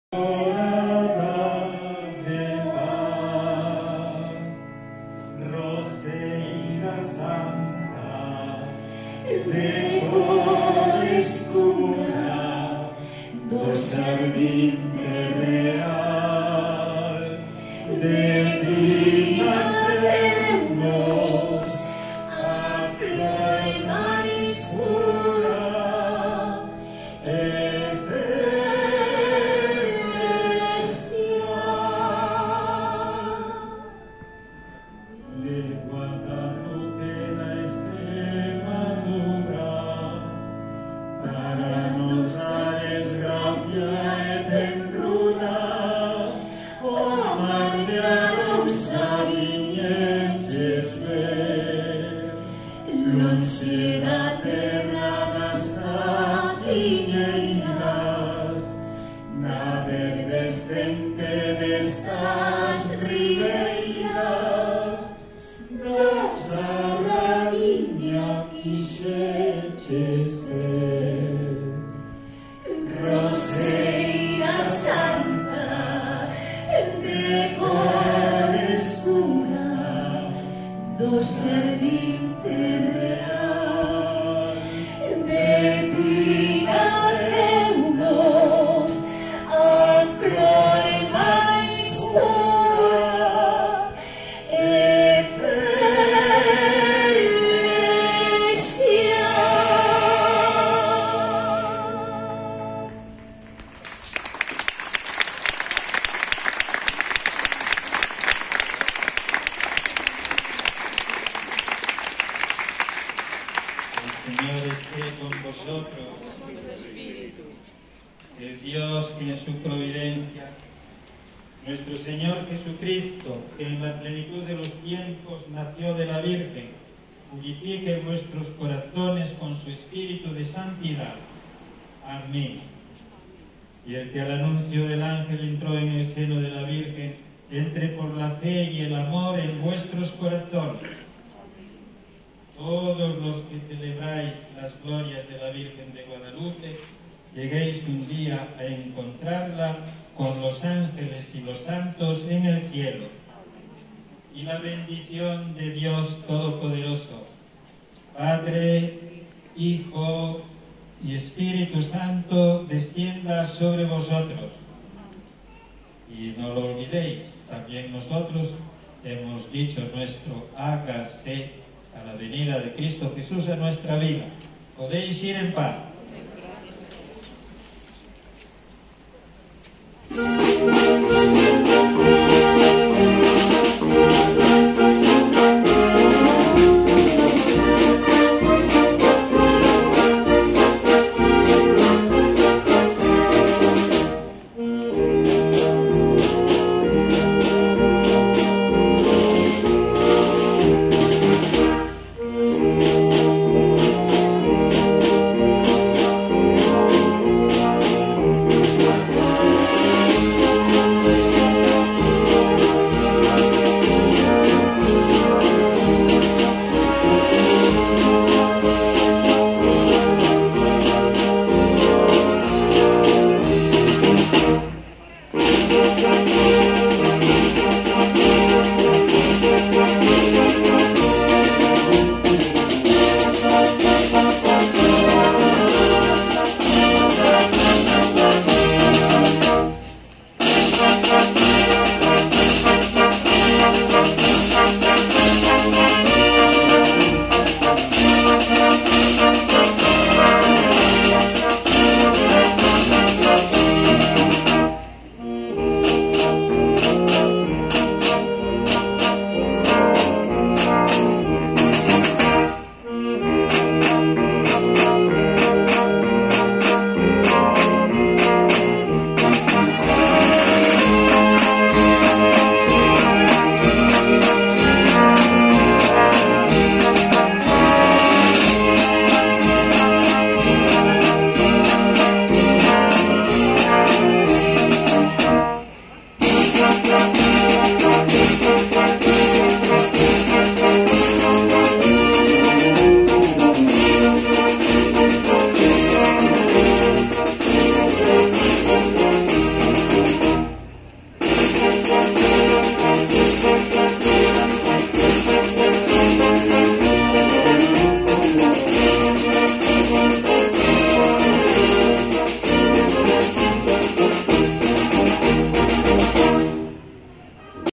Y el que al anuncio del ángel entró en el seno de la Virgen, entre por la fe y el amor en vuestros corazones. Todos los que celebráis las glorias de la Virgen de Guadalupe, lleguéis un día a encontrarla con los ángeles y los santos en el cielo. Y la bendición de Dios Todopoderoso, Padre, Hijo y Espíritu Santo, descienda sobre vosotros. Y no lo olvidéis, también nosotros hemos dicho nuestro hágase a la venida de Cristo Jesús a nuestra vida. Podéis ir en paz.